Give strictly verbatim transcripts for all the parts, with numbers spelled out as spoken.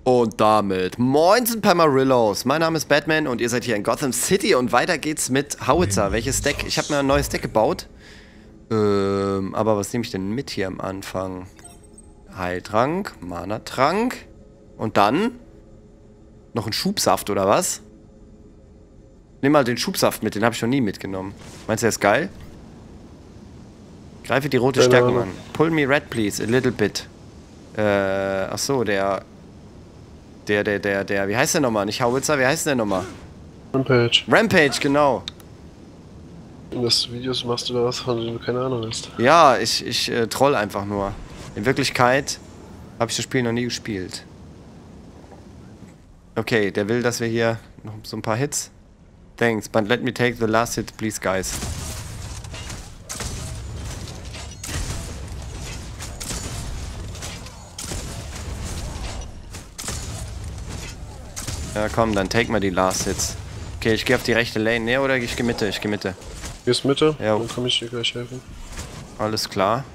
Und damit Moinsen Pamarillos. Mein Name ist Batman und ihr seid hier in Gotham City und weiter geht's mit Howitzer. Welches Deck? Ich habe mir ein neues Deck gebaut. Ähm, aber was nehme ich denn mit hier am Anfang? Heiltrank, Mana-Trank und dann noch ein Schubsaft oder was? Nimm mal den Schubsaft mit, den habe ich noch nie mitgenommen. Meinst du, der ist geil? Greife die rote Stärkung an. Pull me red, please, a little bit. Äh, ach so, der... Der, der, der, der, wie heißt der nochmal? Nicht Howitzer, wie heißt der nochmal? Rampage. Rampage, genau. In das Videos machst du da was, von dem du keine Ahnung hast. Ja, ich, ich äh, troll einfach nur. In Wirklichkeit habe ich das Spiel noch nie gespielt. Okay, der will, dass wir hier noch so ein paar Hits. Thanks, but let me take the last hit, please, guys. Ja, komm, dann take mal die Last Hits. Okay, ich gehe auf die rechte Lane. Ne, oder ich gehe Mitte, ich gehe Mitte. Gehst Mitte? Ja. Dann kann ich dir gleich helfen. Alles klar.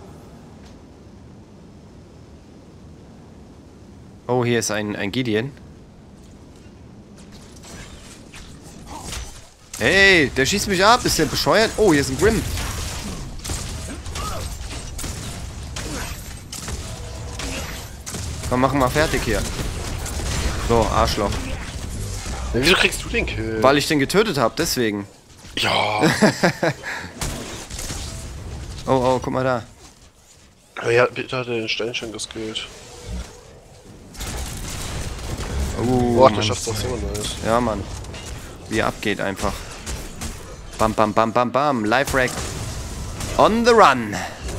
Oh, hier ist ein, ein Gideon. Hey, der schießt mich ab. Ist der bescheuert? Oh, hier ist ein Grim. Komm, machen wir fertig hier. So, Arschloch. Ja, wieso kriegst du den Kill? Weil ich den getötet habe, deswegen. Ja. Oh, oh, guck mal da. Ja, bitte hat er den Stein schon geskillt. Uh, Boah, der Mann. schafft das so nice. Ja, Mann. Wie er abgeht einfach. Bam, bam, bam, bam, bam. Life Rack. On the run.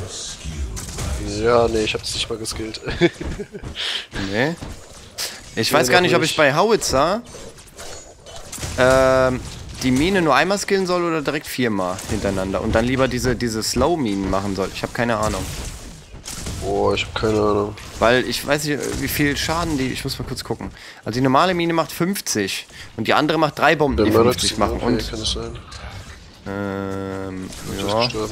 Ja, nee, ich hab's nicht mal geskillt. Nee. Ich Nee, weiß gar nicht, ob nicht. ich bei Howitzer ähm, die Mine nur einmal skillen soll oder direkt viermal hintereinander. Und dann lieber diese, diese Slow-Minen machen soll. Ich habe keine Ahnung. Boah, ich hab keine Ahnung. Weil ich weiß nicht, wie viel Schaden die... Ich muss mal kurz gucken. Also die normale Mine macht fünfzig. Und die andere macht drei Bomben, Der die Murdoch fünfzig ist machen. okay, Und... kann es sein. Ähm... Du bist Ja. gestorben.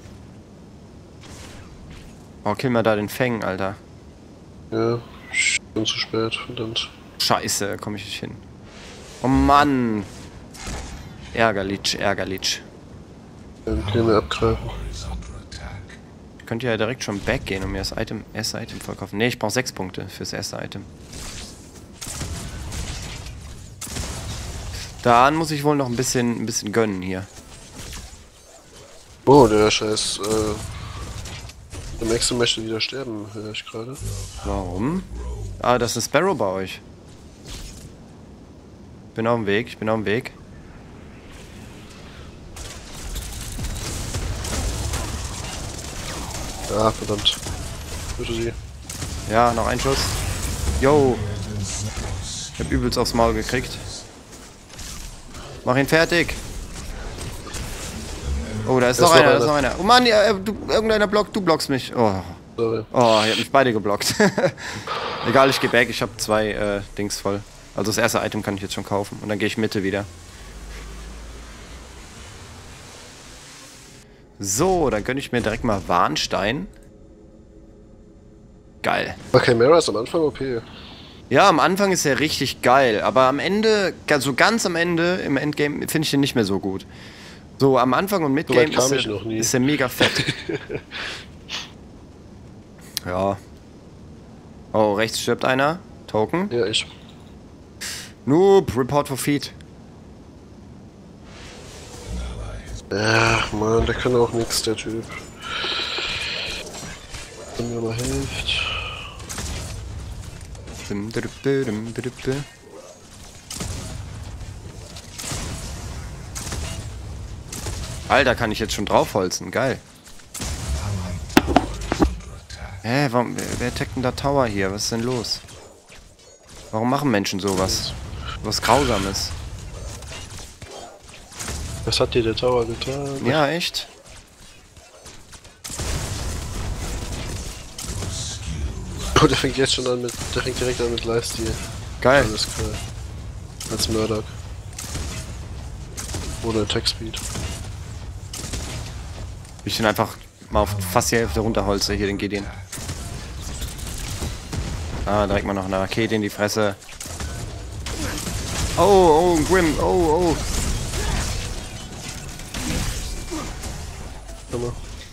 Oh, kill mal da den Fang, Alter. Ja, schon zu spät, verdammt. Scheiße, komme ich nicht hin. Oh Mann. Ärgerlich, ärgerlich. Dann können wir abgreifen. Ich könnte ja direkt schon back gehen und mir das Item, erste Item verkaufen. Ne, ich brauche sechs Punkte fürs erste Item. Dann muss ich wohl noch ein bisschen, ein bisschen gönnen hier. Oh, der Scheiß, äh... Der Maxim möchte wieder sterben, höre ich gerade. Warum? Ah, das ist Sparrow bei euch. Bin auf dem Weg, ich bin auf dem Weg. Ah, verdammt. Bitte sie. Ja, noch ein Schuss. Yo. Ich hab übelst aufs Maul gekriegt. Mach ihn fertig. Oh, da ist noch einer, da ist noch einer. Oh Mann, ja, du, irgendeiner blockt, du blockst mich. Oh, Sorry. oh, ihr habt mich beide geblockt. Egal, ich geh back, ich hab zwei äh, Dings voll. Also das erste Item kann ich jetzt schon kaufen. Und dann gehe ich Mitte wieder. So, dann gönne ich mir direkt mal Warnstein. Geil. Okay, Mara ist am Anfang O P. Ja, am Anfang ist er richtig geil, aber am Ende, also ganz am Ende, im Endgame, finde ich den nicht mehr so gut. So, am Anfang und Midgame So weit kam ist, ich noch nie. er, ist er mega fett. Ja. Oh, rechts stirbt einer. Token. Ja, ich. Noob, Report for Feed. Ach man, der kann auch nix, der Typ. Wenn mir mal hilft. Dum, dum, dum, dum, dum, dum. Alter, kann ich jetzt schon draufholzen. Geil. Hä, warum, wer, wer attackt denn da Tower hier? Was ist denn los? Warum machen Menschen sowas? Was Grausames. Was hat dir der Tower getan? Ja, echt? Oh, der fängt jetzt schon an mit. Der fängt direkt an mit Lifesteal. Geil. Alles klar. Als Murdoch. Ohne Attack Speed. Ich den einfach mal auf fast die Hälfte runterholze, hier den Gideon. Ah, direkt mal noch eine Rakete in die Fresse. Oh, oh, Grim, oh, oh. Hammer.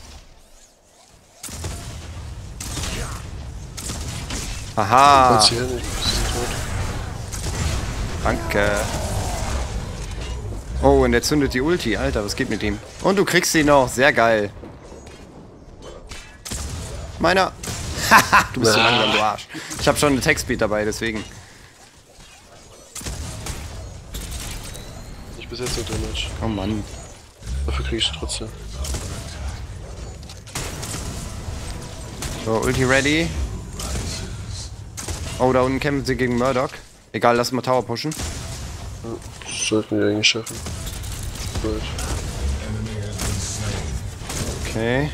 Aha. Kannst hier nicht, bist du tot. Danke. Oh, und er zündet die Ulti. Alter, was geht mit ihm? Und du kriegst sie noch. Sehr geil. Meiner. Haha, du bist so langsam, du Arsch. Ich habe schon eine Textbeat dabei, deswegen. Ich bis jetzt nur Damage. Oh Mann. Dafür krieg ich trotzdem. So, Ulti ready. Oh, da unten kämpfen sie gegen Murdoch. Egal, lass mal Tower pushen. Ja, das sollten wir eigentlich schaffen. Gut. Okay.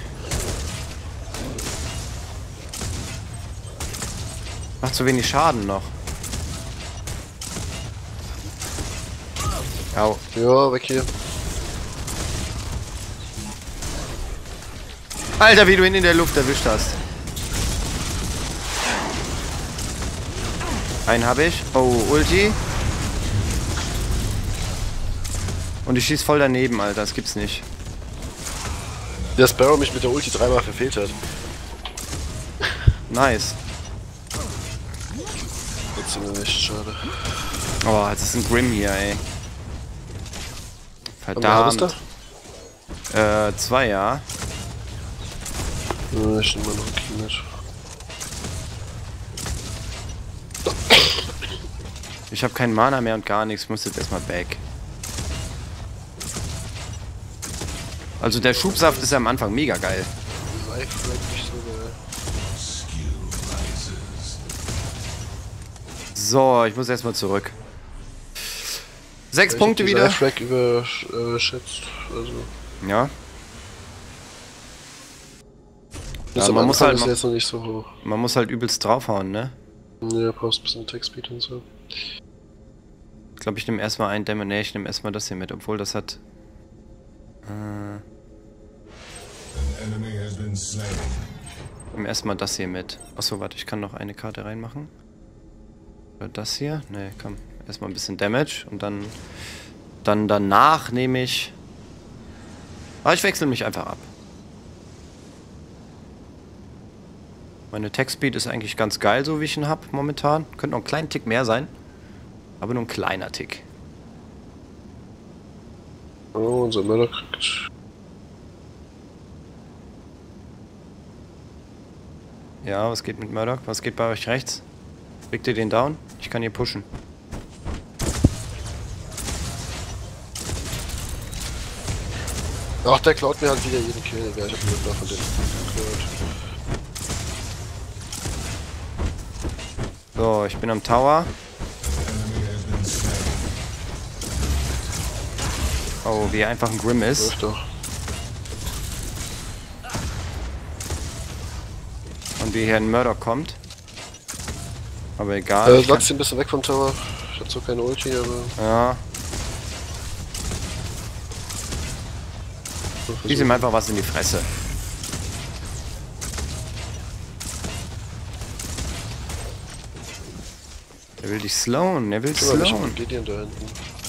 Macht zu wenig Schaden noch. Au. Ja, weg hier. Alter, wie du ihn in der Luft erwischt hast. Einen habe ich. Oh, Ulti. Und ich schieß voll daneben, Alter. Das gibt's nicht. Der Sparrow mich mit der Ulti dreimal verfehlt hat. Nice. Jetzt sind wir nicht, schade. Oh, jetzt ist ein Grim hier, ey. Haben wir Verdammt. Harvester? Äh, zwei, ja. Ja, ich nehme mal noch ein Key mit. Ich habe keinen Mana mehr und gar nichts. Ich muss jetzt erstmal back. Also der Schubsaft ist ja am Anfang mega geil. Life bleibt nicht so geil. So, ich muss erstmal zurück. Sechs Ich Punkte hab die wieder. Life-Rack überschätzt. Also. Ja. Das Ja, am man muss Anfang halt ist noch- jetzt noch nicht so hoch. Man muss halt übelst draufhauen, ne? Ja, brauchst ein bisschen Text-Speed und so. Ich glaube, ich nehme erstmal ein Dämon. Nee, ich nehme erstmal das hier mit, obwohl das hat. Äh, Enemy has been slain. ich nehme erstmal das hier mit. Achso, warte, ich kann noch eine Karte reinmachen. Oder das hier? Ne, komm. Erstmal ein bisschen Damage und dann. Dann danach nehme ich. Ah, ich wechsle mich einfach ab. Meine Text-Speed ist eigentlich ganz geil, so wie ich ihn habe momentan. Könnte noch einen kleinen Tick mehr sein. Aber nur ein kleiner Tick. Oh, unser Mörder kriegt. Ja, was geht mit Murdoch? Was geht bei euch rechts? Kriegt ihr den down? Ich kann hier pushen. Ach, der klaut mir halt wieder jeden Kill, Digga. Ich hab nur noch von dem gehört. So, ich bin am Tower. Oh, wie einfach ein Grim ist. Läuft doch. Und wie hier ein Murdoch kommt. Aber egal. Äh, ich kann, lass ihn ein bisschen weg vom Tower. Ich hab zwar keine Ulti, aber. ja, schieß ihm einfach was in die Fresse. Er will dich slowen, er will Guck mal, ich hab slowen. einen Gideon da hinten.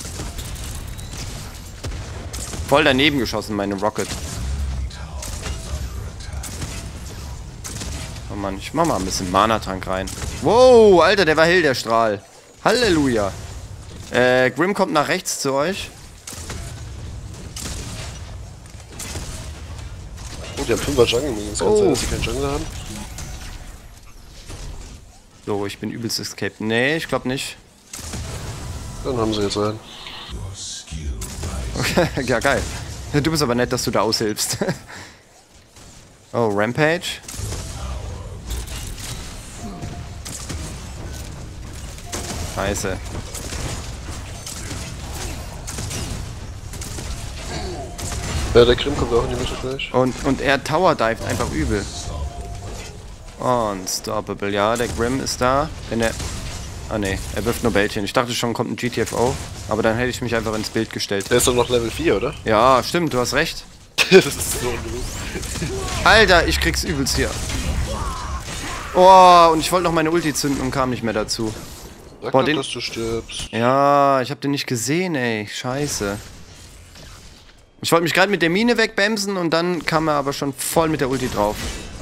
Voll daneben geschossen, meine Rocket. Oh Mann, ich mach mal ein bisschen Mana-Trank rein. Wow, Alter, der war hell, der Strahl. Halleluja. Äh, Grim kommt nach rechts zu euch. Oh, die haben fünfer Jungle Minions. Kann Oh. sein, dass sie keinen Jungle haben? So, ich bin übelst escaped. Nee, ich glaube nicht. Dann haben sie jetzt einen. Okay, ja, geil. Du bist aber nett, dass du da aushilfst. Oh, Rampage. Scheiße. Ja, der Grimm kommt auch in die Mitte gleich. Und, und er tower-dived einfach übel. Unstoppable. Ja, der Grim ist da. Wenn er... Ah ne, er wirft nur Bällchen. Ich dachte schon, kommt ein G T F O. Aber dann hätte ich mich einfach ins Bild gestellt. Der ist doch noch Level vier, oder? Ja, stimmt, du hast recht. Das ist so ungenug. Alter, ich krieg's übelst hier. Oh, und ich wollte noch meine Ulti zünden und kam nicht mehr dazu. Sag Boah, doch, den... dass du stirbst. Ja, ich hab den nicht gesehen, ey. Scheiße. Ich wollte mich gerade mit der Mine wegbämsen und dann kam er aber schon voll mit der Ulti drauf.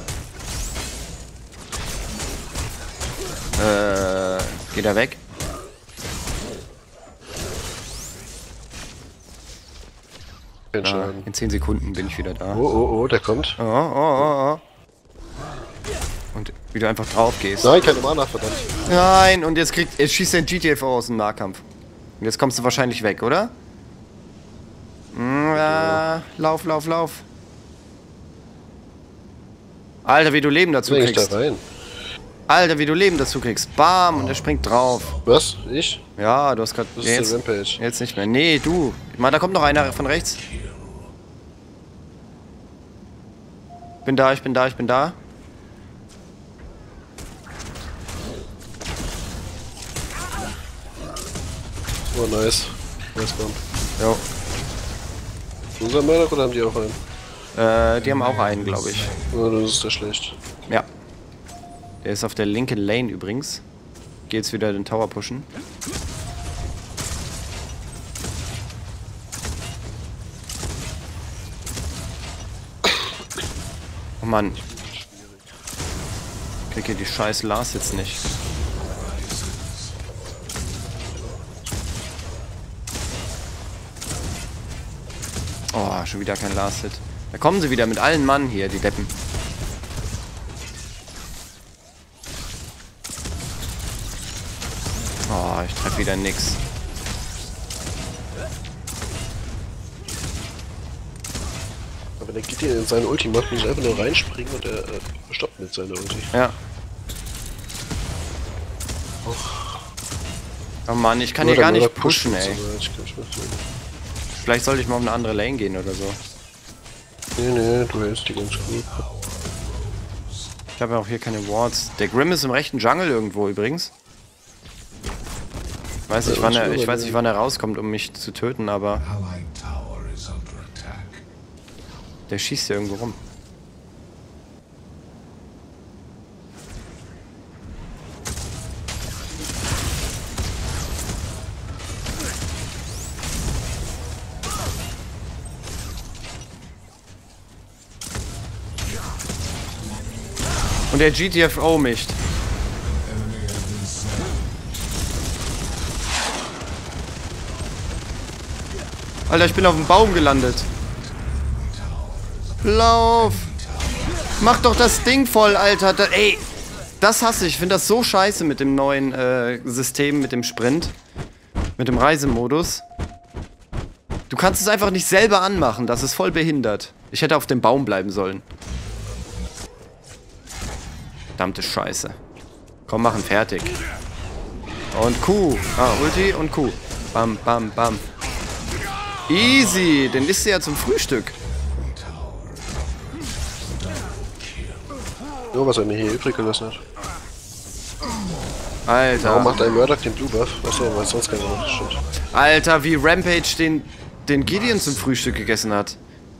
Äh, geht er weg? Kein Ah, Schaden. in zehn Sekunden bin ich wieder da. Oh, oh, oh, der kommt. Oh, oh, oh, oh. Und wie du einfach drauf gehst. Nein, keine Mana, verdammt. Nein, und jetzt kriegt, jetzt schießt er ein G T F O aus dem Nahkampf. Und jetzt kommst du wahrscheinlich weg, oder? Ja, lauf, lauf, lauf. Alter, wie du Leben dazu Bin ich da kriegst. rein? Alter, wie du Leben dazu kriegst. Bam, und er springt drauf. Was? Ich? Ja, du hast gerade... Das Ja, ist jetzt, der Rampage. jetzt nicht mehr. Nee, du. Ich meine, da kommt noch einer von rechts. Bin da, ich bin da, ich bin da. Oh, nice. Nice Bomb. Jo. Unser Murdoch oder haben die auch einen? Äh, die haben auch einen, glaube ich. Oh, das ist ja schlecht. Ja. Der ist auf der linken Lane übrigens. Geht jetzt wieder den Tower pushen. Oh Mann. Ich krieg hier die scheiß Lars jetzt nicht. Oh, schon wieder kein Last-Hit. Da kommen sie wieder mit allen Mann hier, die Deppen. Oh, ich treffe wieder nix. Aber der geht hier in seine Ulti, macht nicht einfach nur reinspringen und er äh, stoppt mit seiner Ulti. Ja. Oh Mann, ich kann Nur hier gar der nicht Murdoch pushen, pusht ey. so weit, ich kann nicht mehr sehen. Vielleicht sollte ich mal auf eine andere Lane gehen oder so. Nee, nee, du hältst die ganz gut. Ich habe ja auch hier keine Wards. Der Grimm ist im rechten Jungle irgendwo übrigens. Weiß nicht, Ja, wann das er, ist ich weiß aber- nicht, wann er rauskommt, um mich zu töten, aber der schießt hier irgendwo rum. Und der G T F O mischt. Alter, ich bin auf dem Baum gelandet. Lauf! Mach doch das Ding voll, Alter. Da, ey, das hasse ich. Ich finde das so scheiße mit dem neuen äh, System, mit dem Sprint. Mit dem Reisemodus. Du kannst es einfach nicht selber anmachen. Das ist voll behindert. Ich hätte auf dem Baum bleiben sollen. Verdammte Scheiße. Komm, machen fertig. Und Q. Ah, Ulti und Q. Bam, bam, bam. Easy. Den isst du ja zum Frühstück. Nur was er mir hier übrig gelassen hat. Alter. Warum macht ein Murdoch den Blue Buff? Achso, weil es sonst keiner macht. Stimmt. Alter, wie Rampage den, den Gideon zum Frühstück gegessen hat.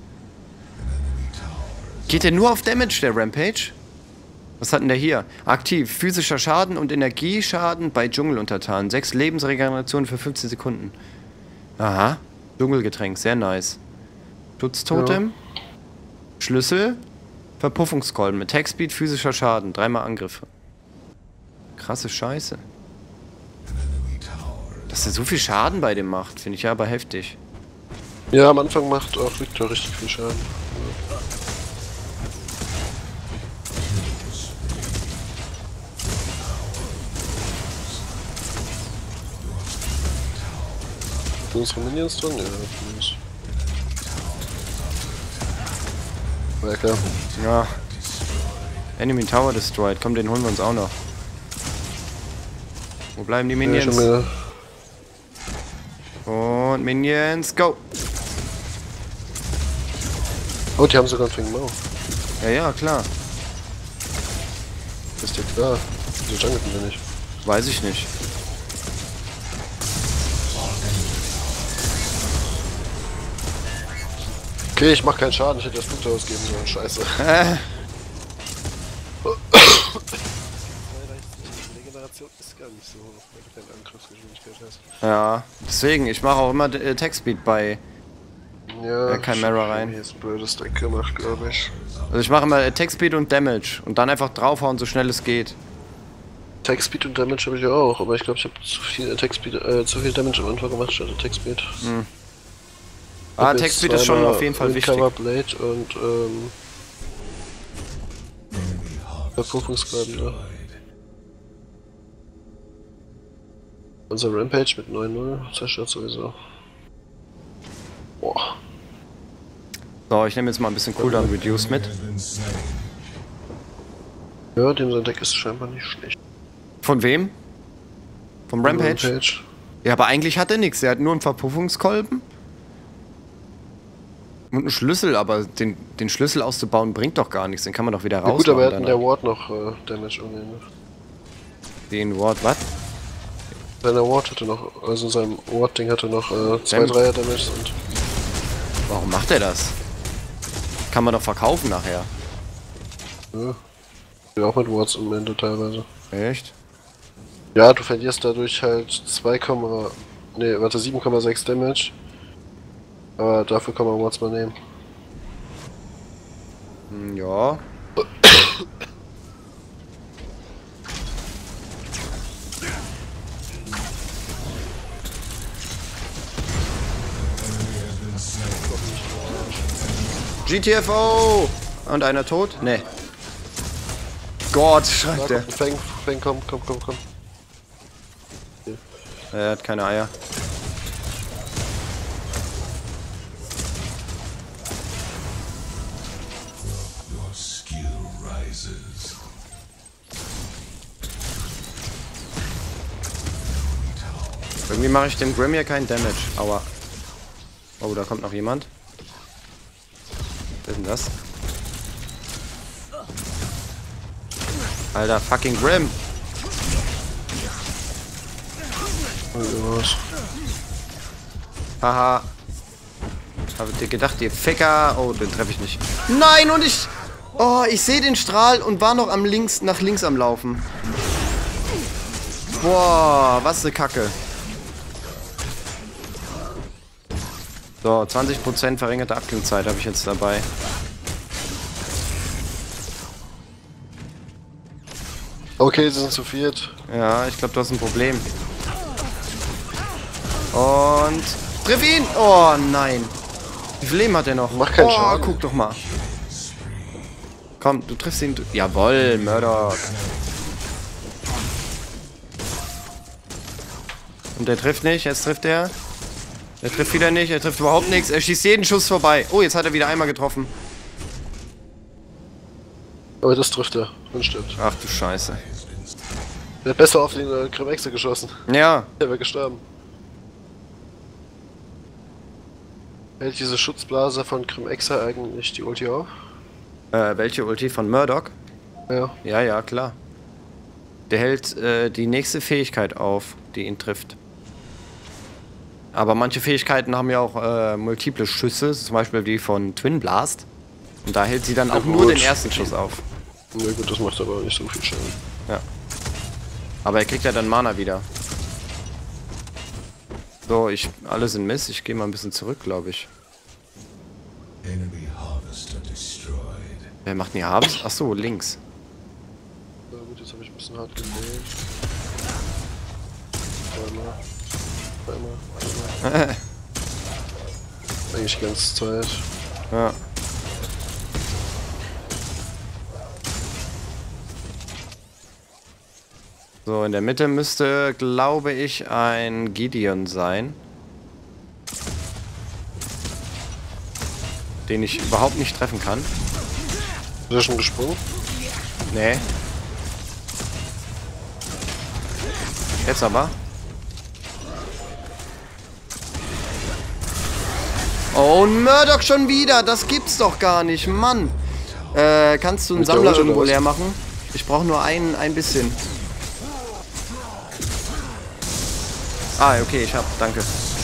Geht der nur auf Damage, der Rampage? Was hat denn der hier? Aktiv. Physischer Schaden und Energieschaden bei Dschungeluntertanen. Sechs Lebensregenerationen für fünfzehn Sekunden. Aha. Dschungelgetränk. Sehr nice. Schutztotem. Ja. Schlüssel. Verpuffungskolben. Attack Speed, physischer Schaden. Dreimal Angriffe. Krasse Scheiße. Dass er so viel Schaden bei dem macht, finde ich ja aber heftig. Ja, am Anfang macht auch Victor richtig viel Schaden. Sind unsere Minions drin? Ja, zumindest. War ja klar. Ja. Enemy Tower destroyed. Komm, den holen wir uns auch noch. Wo bleiben die Ja, Minions? schon wieder. Und Minions, go! Oh, die haben sogar einen Fing Mau. Ja, ja, klar. Das ist ja klar. Wieso junglen wir nicht? Weiß ich nicht. Okay, ich mach keinen Schaden, ich hätte das Punkte ausgeben sollen, scheiße. Äh. Regeneration ist gar nicht so hoch, wenn du keine Angriffsgeschwindigkeit hast. Ja, deswegen, ich mache auch immer äh, Attack-Speed bei Ja, äh, Chimera rein. Hier ist ein blödes Deck gemacht, glaube ich. Also ich mache immer Attack-Speed und Damage und dann einfach draufhauen, so schnell es geht. Attack Speed und Damage habe ich ja auch, aber ich glaube, ich habe zu viel Attack Speed, äh, zu viel Damage am Anfang gemacht statt Attack Speed. Hm. Ah, Attack Speed ist schon auf jeden Fall wichtig. Blade und ähm. Verpuffungsgraden da. Unser Rampage mit neun null zerstört sowieso. Boah. So, ich nehme jetzt mal ein bisschen Cooldown Reduce mit. Ja, dem sein Deck ist scheinbar nicht schlecht. Von wem? Vom Rampage? Rampage. Ja, aber eigentlich hat er nichts. Er hat nur einen Verpuffungskolben. Und einen Schlüssel, aber den, den Schlüssel auszubauen bringt doch gar nichts. Den kann man doch wieder raus. Ja, gut, aber er hat in der Ward noch äh, Damage umgehen. Den Ward, was? Seine Ward hatte noch, also in seinem Ward-Ding hatte noch äh, zwei Dreier Damage und. Warum macht er das? Kann man doch verkaufen nachher. Ja. Ja, auch mit Wards am Ende teilweise. Echt? Ja, du verlierst dadurch halt zwei, ne, warte, sieben Komma sechs Damage. Aber dafür kann man Wards mal nehmen. Hm, ja. G T F O! Und einer tot? Ne. Gott, schreibt der. Fang, Fang, komm, komm, komm, komm. Okay. Er hat keine Eier. Irgendwie mache ich dem Grim hier keinen Damage. Aua. Oh, da kommt noch jemand. Was ist denn das? Alter, fucking Grim. Haha. Habt ihr gedacht, ihr Ficker? Oh, den treffe ich nicht. Nein, und ich... Oh, ich sehe den Strahl und war noch am links, nach links am Laufen. Boah, was eine Kacke. So, zwanzig Prozent verringerte Abklingzeit habe ich jetzt dabei. Okay, sie sind zu viert. Ja, ich glaube, du hast ein Problem. Und... Triff ihn! Oh, nein. Wie viel Leben hat er noch? Mach keinen oh, Schaden. Guck doch mal. Komm, du triffst ihn. Du Jawohl, Murdoch. Und der trifft nicht, jetzt trifft er. Er trifft wieder nicht, er trifft überhaupt nichts. Er schießt jeden Schuss vorbei. Oh, jetzt hat er wieder einmal getroffen. Aber das trifft er und stirbt. Ach du Scheiße. Der hat besser auf den äh, Kremexe geschossen. Ja. Der wäre gestorben. Hält diese Schutzblase von Kremexe eigentlich die Ulti auf? Äh, welche Ulti von Murdoch? Ja. Ja, ja, klar. Der hält äh, die nächste Fähigkeit auf, die ihn trifft. Aber manche Fähigkeiten haben ja auch äh, multiple Schüsse, zum Beispiel die von Twin Blast. Und da hält sie dann auch Ja, nur gut. den ersten Schuss auf. Na gut, das macht aber nicht so viel Schaden. Ja. Aber er kriegt ja dann Mana wieder. So, ich. Alle sind Miss. Ich gehe mal ein bisschen zurück, glaube ich. Wer macht denn hier Harvest? Achso, links. Na gut, jetzt habe ich ein bisschen hart gewählt. Zweimal. Zweimal. Einmal. Eigentlich die ganze Zeit. Ja. So, in der Mitte müsste, glaube ich, ein Gideon sein. Den ich überhaupt nicht treffen kann. Ist er schon gesprungen? Nee. Jetzt aber. Oh, ein Murdoch schon wieder. Das gibt's doch gar nicht, Mann. Äh, kannst du einen Mit der Sammler Ult oder irgendwo was? leer machen? Ich brauche nur ein, ein bisschen. Ah, okay, ich hab. Danke.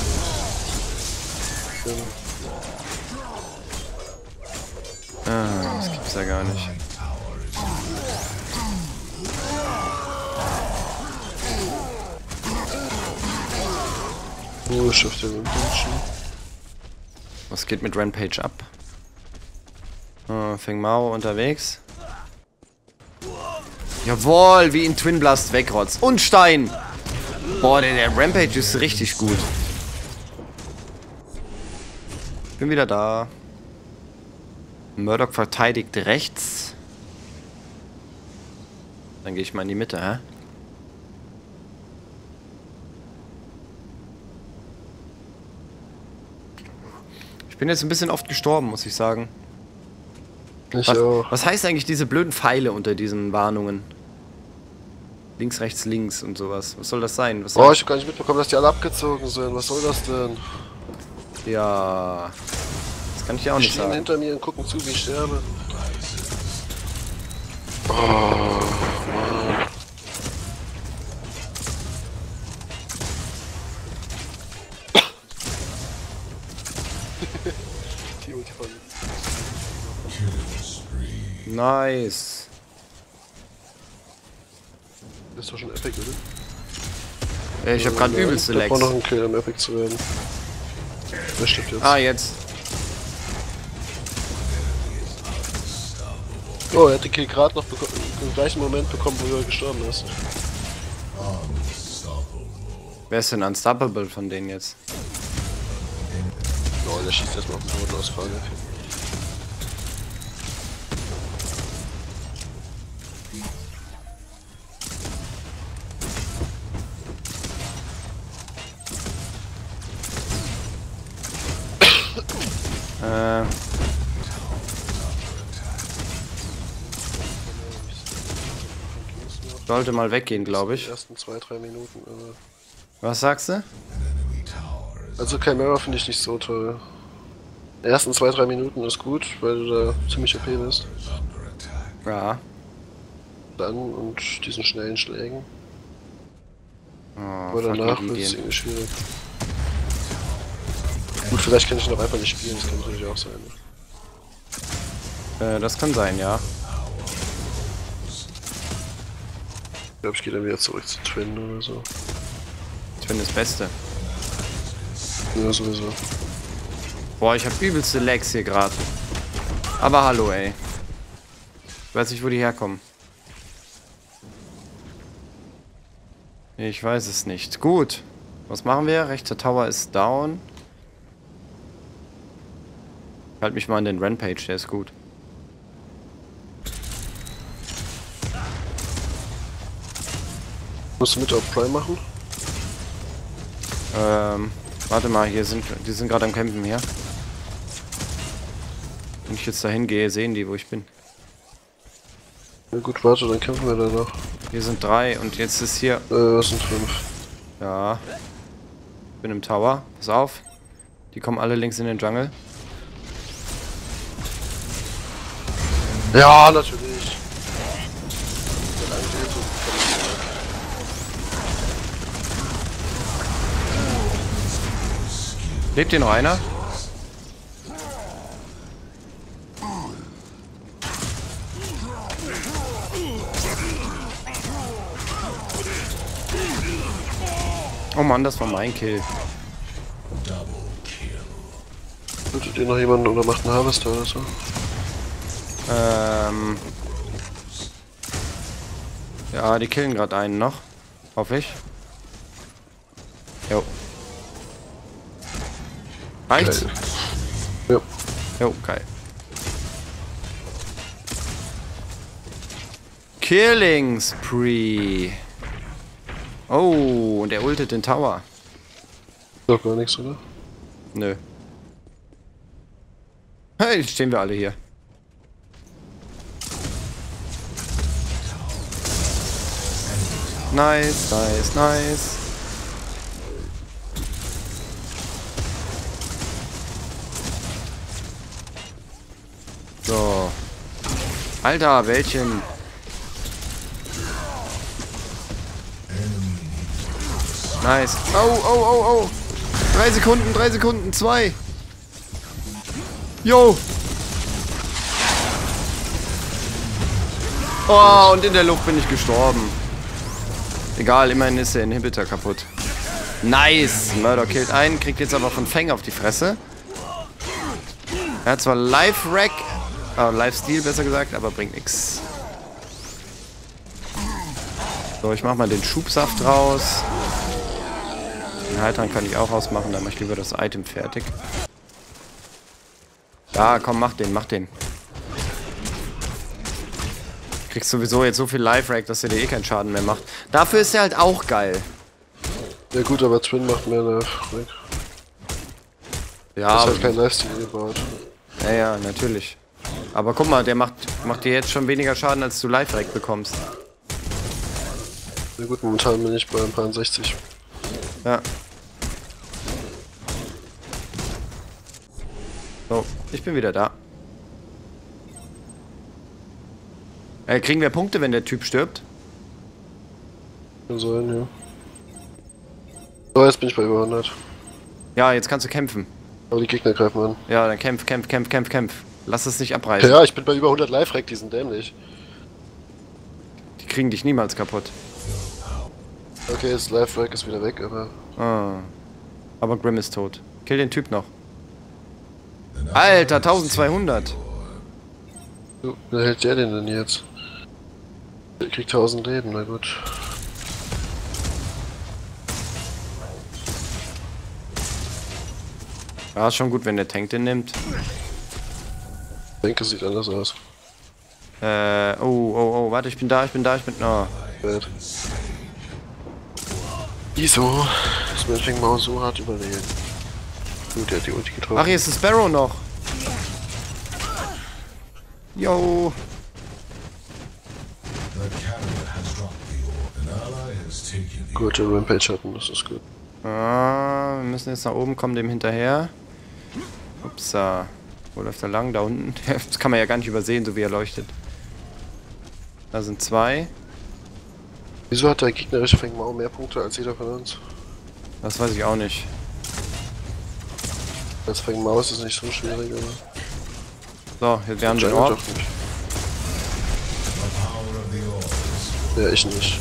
Ah, das gibt's ja gar nicht. Oh, ich schaff den Rampage. Was geht mit Rampage ab? Oh, Feng Mao unterwegs. Jawohl, wie ihn Twin Blast wegrotzt. Und Stein! Boah, der, der Rampage ist richtig gut. Bin wieder da. Murdoch verteidigt rechts. Dann gehe ich mal in die Mitte, hä? Ich bin jetzt ein bisschen oft gestorben, muss ich sagen. Ich Was, auch. was heißt eigentlich diese blöden Pfeile unter diesen Warnungen? Links, rechts, links und sowas. Was soll das sein? Was Oh, ich hab gar nicht mitbekommen, dass die alle abgezogen sind. Was soll das denn? Ja. Das kann ich ja auch Die nicht stehen sagen. hinter mir und gucken zu, wie ich sterbe. Oh, Mann. Die Ulti von... Nice. Das ist doch schon Epic, oder? Ey, ich hab grad übelste Ich Lags. brauch noch einen Kill, um Epic zu werden. Wer stirbt jetzt? Ah, jetzt. Oh, er hat den Kill gerade noch beko- im gleichen Moment bekommen, wo er gestorben ist. Wer ist denn unstoppable von denen jetzt? Oh, der schießt erstmal auf den Boden aus Frage. Äh. Sollte mal weggehen, glaube ich. Die ersten zwei, drei Minuten. Also, Was sagst du? also Chimera finde ich nicht so toll. Die ersten zwei, drei Minuten ist gut, weil du da ziemlich O P bist. Ja. Dann und diesen schnellen Schlägen. Oh, Aber fuck, danach wie die wird es gehen. irgendwie schwierig. Gut, vielleicht kann ich noch einfach nicht spielen, das kann natürlich auch sein. Äh, das kann sein, ja. Ich glaube, ich gehe dann wieder zurück zu Twin oder so. Twin ist Beste. Ja, sowieso. Boah, ich hab übelste Lags hier gerade. Aber hallo, ey. Ich weiß nicht, wo die herkommen. Ich weiß es nicht. Gut. Was machen wir? Rechter Tower ist down. Ich halte mich mal an den Rampage, der ist gut. Musst du mit auf Prime machen? Ähm, warte mal, hier sind, die sind gerade am Campen hier. Wenn ich jetzt dahin gehe, sehen die, wo ich bin. Ja gut, warte, dann kämpfen wir da noch. Hier sind drei und jetzt ist hier... Äh, das sind fünf. Ja. Bin im Tower. Pass auf. Die kommen alle links in den Jungle. Ja, natürlich. Lebt hier noch einer? Oh Mann, das war mein Kill. Tötet ihr noch jemanden oder macht einen Harvester oder so? Ähm. Ja, die killen gerade einen noch. Hoffe ich. Jo. Reicht's? Geil. Ja. Jo, geil. Killing Spree. Oh, und er ultet den Tower. Doch gar nichts, oder? Nö. Hey, jetzt stehen wir alle hier. Nice, nice, nice. So. Alter, welchen? Nice. Oh, oh, oh, oh. Drei Sekunden, drei Sekunden, zwei. Yo. Oh, und in der Luft bin ich gestorben. Egal, immerhin ist der Inhibitor kaputt. Nice! Murdoch killt einen, kriegt jetzt aber von Feng auf die Fresse. Er hat zwar Life-Rack, äh, Life-Steal besser gesagt, aber bringt nix. So, ich mach mal den Schubsaft raus. Den Heiltrank kann ich auch ausmachen, dann mach ich lieber das Item fertig. Ja, komm, mach den, mach den. Kriegst sowieso jetzt so viel Life-Rack, dass er dir eh keinen Schaden mehr macht. Dafür ist er halt auch geil. Ja gut, aber Twin macht mehr Life. Ja, das ist halt kein Lifestyle gebaut. Ja, ja, natürlich. Aber guck mal, der macht, macht dir jetzt schon weniger Schaden, als du Life-Rack bekommst. Ja gut, momentan bin ich bei ein paar sechzig. Ja. So, ich bin wieder da. Äh, kriegen wir Punkte, wenn der Typ stirbt? Kann sein, ja. So, jetzt bin ich bei über hundert. Ja, jetzt kannst du kämpfen. Aber die Gegner greifen an. Ja, dann kämpf, kämpf, kämpf, kämpf, kämpf. Lass es nicht abreißen. Ja, ich bin bei über hundert Life-Rack, die sind dämlich. Die kriegen dich niemals kaputt. Okay, das Life-Rack ist wieder weg, aber... Ah. Aber Grimm ist tot. Kill den Typ noch. Alter, eintausendzweihundert. So, wer hält der den denn jetzt? Der kriegt tausend Leben, na gut. Ja, ist schon gut, wenn der Tank den nimmt. Ich denke, es sieht anders aus. Äh, oh, oh, oh, warte, ich bin da, ich bin da, ich bin... Oh. Bad. Wieso? Das Menschling Maus so hart überlegen. Gut, der hat die Ulti getroffen. Ach, hier ist der Sparrow noch. Yo. Gut, der Rampage hatten, das ist gut. Ah, wir müssen jetzt nach oben kommen, dem hinterher. Upsa. Wo läuft er lang? Da unten. Das kann man ja gar nicht übersehen, so wie er leuchtet. Da sind zwei. Wieso hat der gegnerische Feng Mao mehr Punkte als jeder von uns? Das weiß ich auch nicht. Das Feng Mao ist es nicht so schwierig, aber... So, wir haben den Jungle Orb. doch nicht. Ja, ich nicht.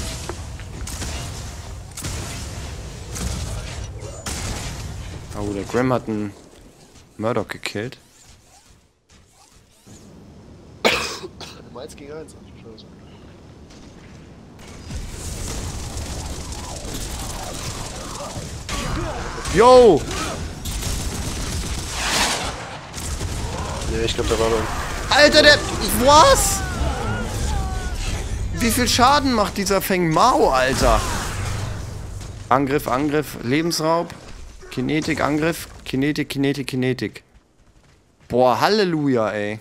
Oh, der Grimm hat einen Murdoch gekillt. Meins gegen eins. Scheiße. Yo! Nee, ich glaube, da war dann. Alter, der... Was? Wie viel Schaden macht dieser Feng Mao, Alter? Angriff, Angriff, Lebensraub. Kinetik, Angriff. Kinetik, Kinetik, Kinetik. Boah, Halleluja, ey.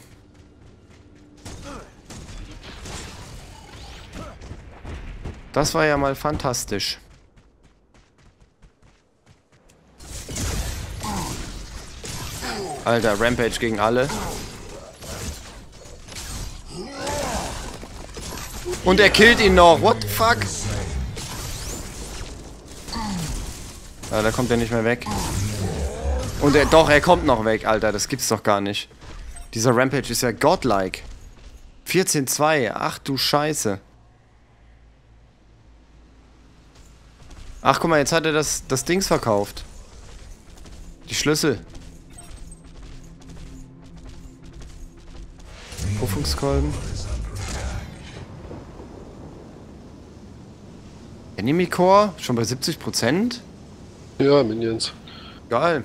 Das war ja mal fantastisch. Alter, Rampage gegen alle. Und er killt ihn noch. What the fuck? Ja, da kommt er nicht mehr weg. Und er, doch, er kommt noch weg, Alter. Das gibt's doch gar nicht. Dieser Rampage ist ja godlike. vierzehn zwei. Ach du Scheiße. Ach, guck mal, jetzt hat er das, das Dings verkauft. Die Schlüssel. Rufungskolben. Enemy Core? Schon bei siebzig Prozent? Ja, Minions. Geil.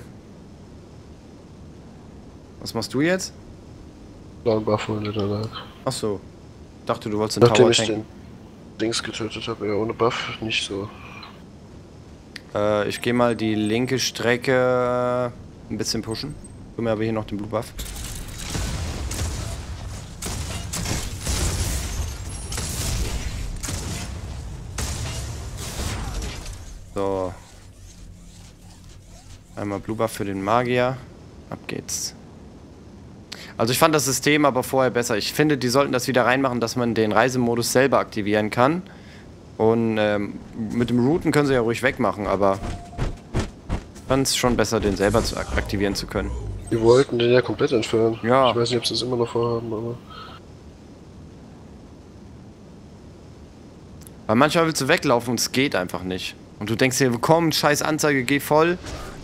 Was machst du jetzt? Blauen Buff holen der lag. Achso. Dachte, du wolltest den Nachdem Tower ich tanken. den Dings getötet habe, ja, ohne Buff nicht so. Äh, ich gehe mal die linke Strecke ein bisschen pushen. Tu mir aber hier noch den Blue Buff. So. Einmal Blue Buff für den Magier. Ab geht's. Also ich fand das System aber vorher besser. Ich finde, die sollten das wieder reinmachen, dass man den Reisemodus selber aktivieren kann. Und ähm, mit dem Routen können sie ja ruhig wegmachen, aber ich fand es schon besser, den selber zu ak aktivieren zu können. Die wollten den ja komplett entfernen. Ja. Ich weiß nicht, ob sie es immer noch vorhaben, aber... Weil manchmal willst du weglaufen und es geht einfach nicht. Und du denkst dir, komm, scheiß Anzeige, geh voll.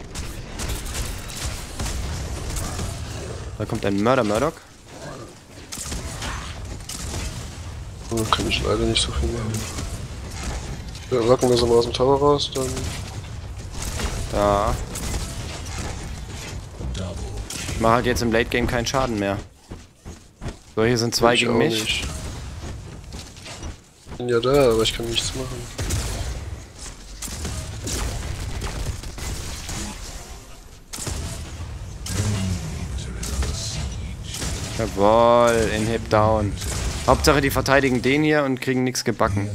Da kommt ein Mörder-Murdoch. Da kann ich leider nicht so viel machen. Ja, locken wir sie mal aus dem Tower raus, dann... Da. Ich mach halt jetzt im Late Game keinen Schaden mehr. So, hier sind zwei ich gegen mich. Nicht. Ich bin ja da, aber ich kann nichts machen. Jawohl, Inhib down. Hauptsache die verteidigen den hier und kriegen nichts gebacken.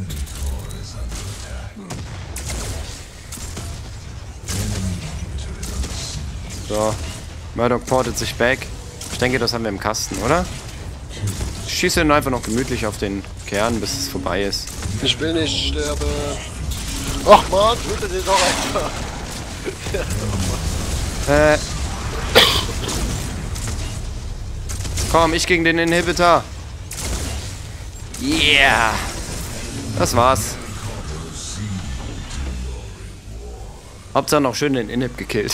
So, Murdoch portet sich back. Ich denke, das haben wir im Kasten, oder? Ich schieße ihn einfach noch gemütlich auf den Kern, bis es vorbei ist. Ich will nicht sterben. Ach man, töte den doch einfach. Äh. Komm, ich gegen den Inhibitor. Yeah. Das war's. Hauptsache noch schön den Inhib gekillt.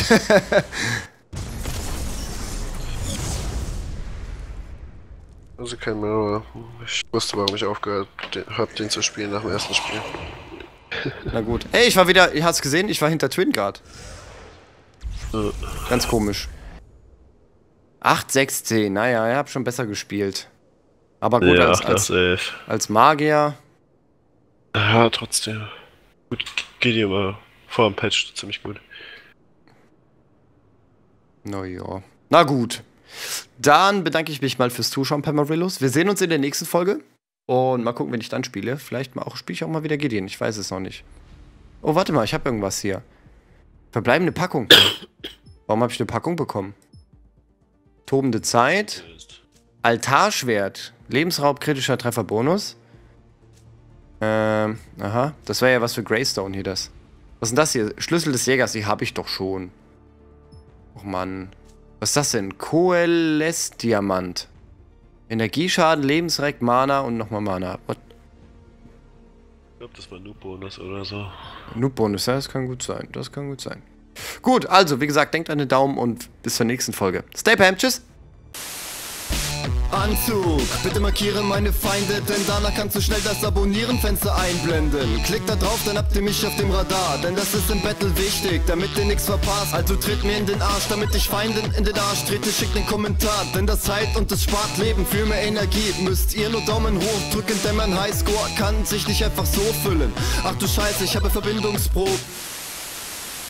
Also kein Mirror. Ich wusste, warum ich aufgehört habe, den zu spielen nach dem ersten Spiel. Na gut. Ey, ich war wieder, ihr habt's gesehen, ich war hinter Twin Guard. Ja. Ganz komisch. acht, sechs, zehn, naja, ihr habt schon besser gespielt. Aber gut, Ja, als, als, als Magier. Ja, trotzdem. Gut, geht ihr mal vor dem Patch ziemlich gut. Naja. Na gut. Dann bedanke ich mich mal fürs Zuschauen, Pamarillos. Wir sehen uns in der nächsten Folge. Und mal gucken, wenn ich dann spiele. Vielleicht mal auch spiele ich auch mal wieder Gideon. Ich weiß es noch nicht. Oh, warte mal, ich habe irgendwas hier. Verbleibende Packung. Warum habe ich eine Packung bekommen? Tobende Zeit. Altarschwert. Lebensraub, kritischer Trefferbonus. Ähm, aha. Das wäre ja was für Greystone hier, das. Was ist denn das hier? Schlüssel des Jägers, die habe ich doch schon. Och Mann. Was ist das denn? Coalesce-Diamant. Energieschaden, Lebensreck, Mana und nochmal Mana. What? Ich glaube, das war Noob-Bonus oder so. Noob-Bonus, ja, das kann gut sein. Das kann gut sein. Gut, also, wie gesagt, denkt an den Daumen und bis zur nächsten Folge. Stay Pam, tschüss! Anzug, bitte markiere meine Feinde, denn danach kannst du schnell das Abonnieren-Fenster einblenden. Klick da drauf, dann habt ihr mich auf dem Radar, denn das ist im Battle wichtig, damit ihr nichts verpasst. Also tritt mir in den Arsch, damit ich Feinden in den Arsch trete, schickt einen Kommentar, denn das heilt und es spart Leben, für mehr Energie müsst ihr nur Daumen hoch drücken, denn mein Highscore kann sich nicht einfach so füllen. Ach du Scheiße, ich habe Verbindungsprobe.